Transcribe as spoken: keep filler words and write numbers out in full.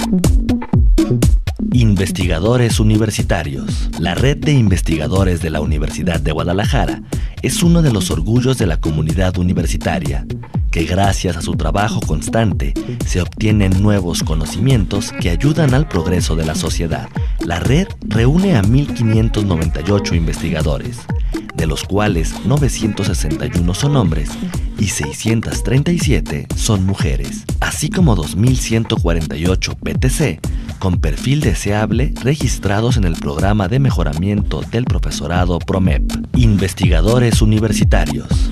Investigadores universitarios. La red de investigadores de la Universidad de Guadalajara es uno de los orgullos de la comunidad universitaria, que gracias a su trabajo constante se obtienen nuevos conocimientos que ayudan al progreso de la sociedad. La red reúne a mil quinientos noventa y ocho investigadores, de los cuales novecientos sesenta y uno son hombres y seiscientos treinta y siete son mujeres, así como dos mil ciento cuarenta y ocho P T C con perfil deseable registrados en el Programa de Mejoramiento del Profesorado PROMEP. Investigadores universitarios.